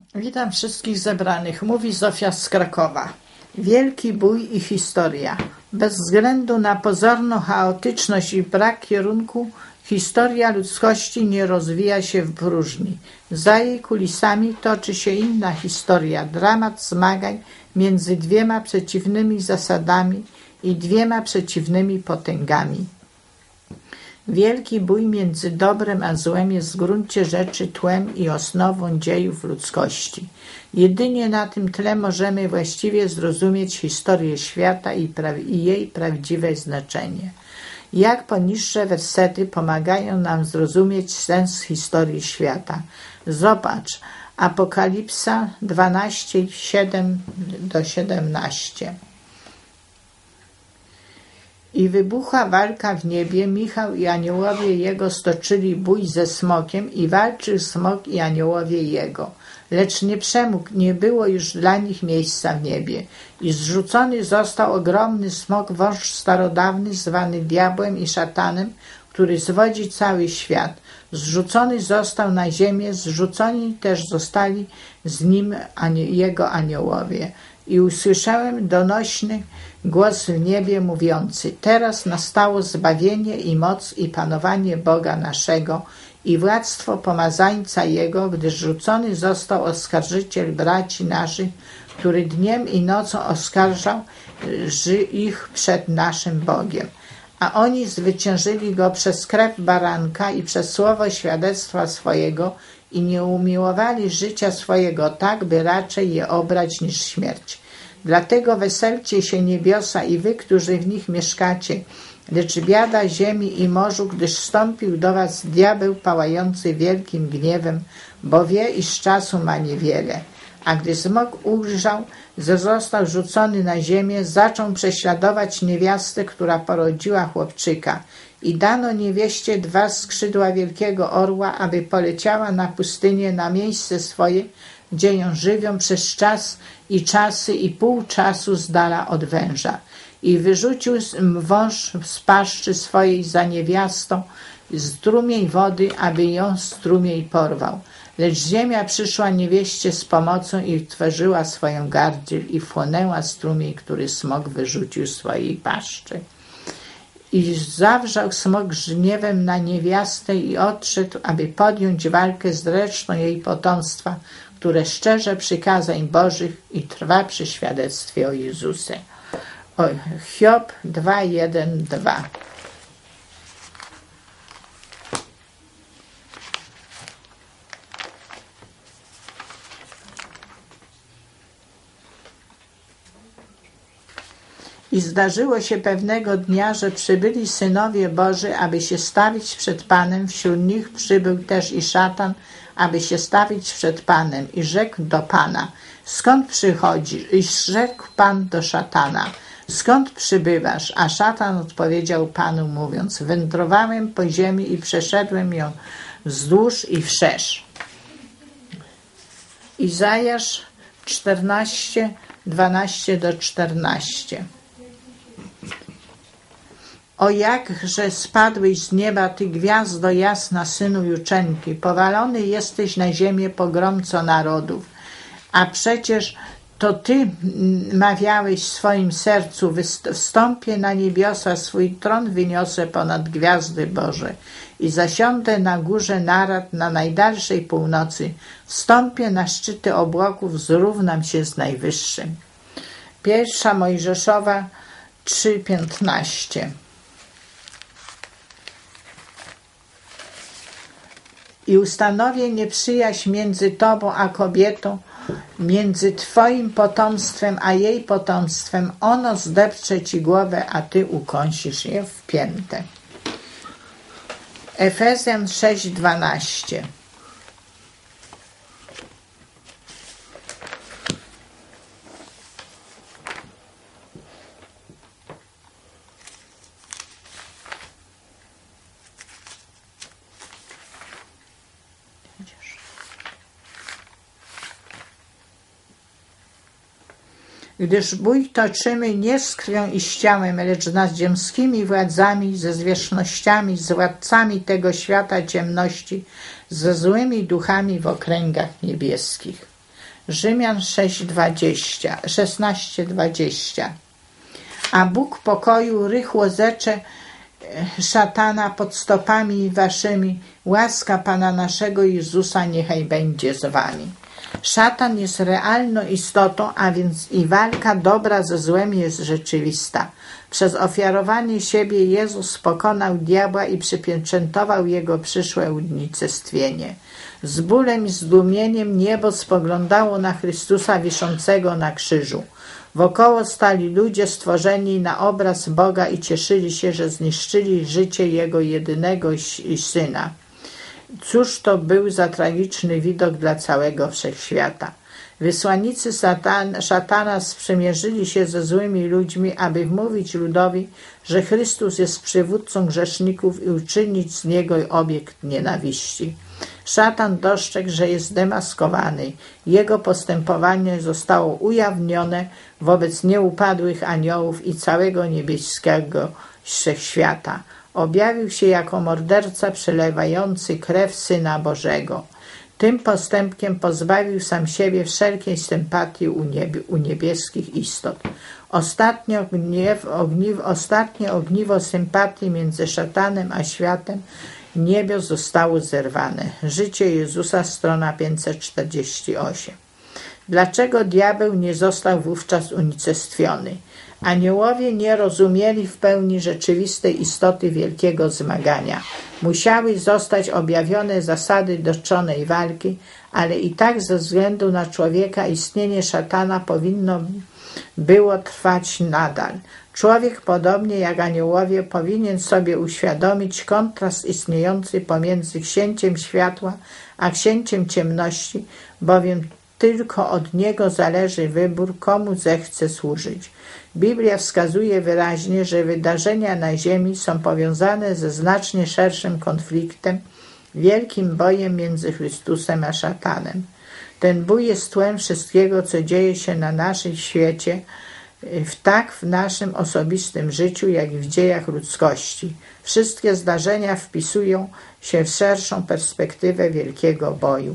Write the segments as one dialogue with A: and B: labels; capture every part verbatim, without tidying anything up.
A: Witam wszystkich zebranych. Mówi Zofia z Krakowa. Wielki bój i historia. Bez względu na pozorną chaotyczność i brak kierunku, historia ludzkości nie rozwija się w próżni. Za jej kulisami toczy się inna historia, dramat zmagań między dwiema przeciwnymi zasadami i dwiema przeciwnymi potęgami. Wielki bój między dobrem a złem jest w gruncie rzeczy tłem i osnową dziejów ludzkości. Jedynie na tym tle możemy właściwie zrozumieć historię świata i, pra- i jej prawdziwe znaczenie. Jak poniższe wersety pomagają nam zrozumieć sens historii świata. Zobacz, Apokalipsa dwanaście, siedem do siedemnastu. I wybuchła walka w niebie, Michał i aniołowie jego stoczyli bój ze smokiem i walczył smok i aniołowie jego. Lecz nie przemógł, nie było już dla nich miejsca w niebie. I zrzucony został ogromny smok, wąż starodawny, zwany diabłem i szatanem, który zwodzi cały świat. Zrzucony został na ziemię, zrzuconi też zostali z nim jego aniołowie. I usłyszałem donośny głos w niebie mówiący: teraz nastało zbawienie i moc i panowanie Boga naszego i władztwo pomazańca Jego, gdyż rzucony został oskarżyciel braci naszych, który dniem i nocą oskarżał ich przed naszym Bogiem. A oni zwyciężyli Go przez krew baranka i przez słowo świadectwa swojego i nie umiłowali życia swojego tak, by raczej je obrać niż śmierć. Dlatego weselcie się niebiosa i wy, którzy w nich mieszkacie, lecz biada ziemi i morzu, gdyż wstąpił do was diabeł pałający wielkim gniewem, bo wie, iż czasu ma niewiele. A gdy smok ujrzał, że został rzucony na ziemię, zaczął prześladować niewiastę, która porodziła chłopczyka. I dano niewieście dwa skrzydła wielkiego orła, aby poleciała na pustynię, na miejsce swoje, gdzie ją żywią przez czas i czasy i pół czasu z dala od węża. I wyrzucił wąż z paszczy swojej za niewiastą strumień wody, aby ją strumień porwał. Lecz ziemia przyszła niewieście z pomocą i tworzyła swoją gardziel i wchłonęła strumień, który smok wyrzucił z swojej paszczy. I zawrzał smok gniewem na niewiastę i odszedł, aby podjąć walkę z resztą jej potomstwa, które szczerze przykazań Bożych i trwa przy świadectwie o Jezusie. O, Hiob dwa, jeden, dwa. I zdarzyło się pewnego dnia, że przybyli synowie Boży, aby się stawić przed Panem. Wśród nich przybył też i szatan, aby się stawić przed Panem. I rzekł do Pana: skąd przychodzisz? I rzekł Pan do szatana: skąd przybywasz? A szatan odpowiedział Panu, mówiąc: wędrowałem po ziemi i przeszedłem ją wzdłuż i wszerz. Izajasz czternaście, dwanaście do czternastu. O jakże spadłeś z nieba, ty gwiazdo jasna, synu juczenki, powalony jesteś na ziemię, pogromco narodów. A przecież to ty mawiałeś w swoim sercu: wstąpię na niebiosa, swój tron wyniosę ponad gwiazdy Boże i zasiądę na górze narad na najdalszej północy, wstąpię na szczyty obłoków, zrównam się z Najwyższym. Pierwsza Mojżeszowa trzy, piętnaście. I ustanowię nieprzyjaźń między tobą a kobietą, między twoim potomstwem a jej potomstwem. Ono zdepcze ci głowę, a ty ukąsisz je w piętę. Efezjan sześć, dwanaście. Gdyż bój toczymy nie z krwią i z ciałem, lecz z nadziemskimi władzami, ze zwierzchnościami, z władcami tego świata ciemności, ze złymi duchami w okręgach niebieskich. Rzymian sześć dwadzieścia, szesnaście dwadzieścia. A Bóg pokoju rychło zecze szatana pod stopami waszymi. Łaska Pana naszego Jezusa niechaj będzie z wami. Szatan jest realną istotą, a więc i walka dobra ze złem jest rzeczywista. Przez ofiarowanie siebie Jezus pokonał diabła i przypieczętował jego przyszłe unicestwienie. Z bólem i zdumieniem niebo spoglądało na Chrystusa wiszącego na krzyżu. Wokoło stali ludzie stworzeni na obraz Boga i cieszyli się, że zniszczyli życie Jego jedynego Syna. Cóż to był za tragiczny widok dla całego wszechświata. Wysłannicy satan, szatana sprzymierzyli się ze złymi ludźmi, aby wmówić ludowi, że Chrystus jest przywódcą grzeszników i uczynić z niego obiekt nienawiści. Szatan dostrzegł, że jest demaskowany. Jego postępowanie zostało ujawnione wobec nieupadłych aniołów i całego niebieskiego wszechświata. Objawił się jako morderca przelewający krew Syna Bożego. Tym postępkiem pozbawił sam siebie wszelkiej sympatii u, niebie, u niebieskich istot. Ostatnie ogniwo, ogniwo, ostatnie ogniwo sympatii między szatanem a światem niebios zostało zerwane. Życie Jezusa, strona pięćset czterdzieści osiem. Dlaczego diabeł nie został wówczas unicestwiony? Aniołowie nie rozumieli w pełni rzeczywistej istoty wielkiego zmagania. Musiały zostać objawione zasady doczonej walki, ale i tak ze względu na człowieka istnienie szatana powinno było trwać nadal. Człowiek, podobnie jak aniołowie, powinien sobie uświadomić kontrast istniejący pomiędzy księciem światła a księciem ciemności, bowiem tylko od niego zależy wybór, komu zechce służyć. Biblia wskazuje wyraźnie, że wydarzenia na ziemi są powiązane ze znacznie szerszym konfliktem, wielkim bojem między Chrystusem a szatanem. Ten bój jest tłem wszystkiego, co dzieje się na naszym świecie, w tak w naszym osobistym życiu, jak i w dziejach ludzkości. Wszystkie zdarzenia wpisują się w szerszą perspektywę wielkiego boju.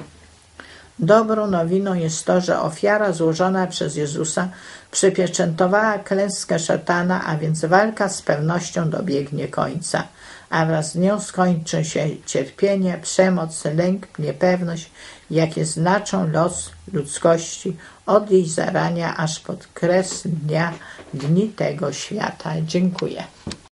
A: Dobrą nowiną jest to, że ofiara złożona przez Jezusa przypieczętowała klęskę szatana, a więc walka z pewnością dobiegnie końca, a wraz z nią skończy się cierpienie, przemoc, lęk, niepewność, jakie znaczą los ludzkości od jej zarania aż pod kres dnia, dni tego świata. Dziękuję.